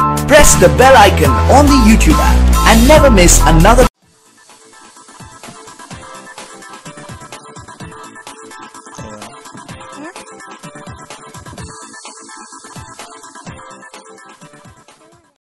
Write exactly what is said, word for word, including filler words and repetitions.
Press the bell icon on the YouTube app and never miss another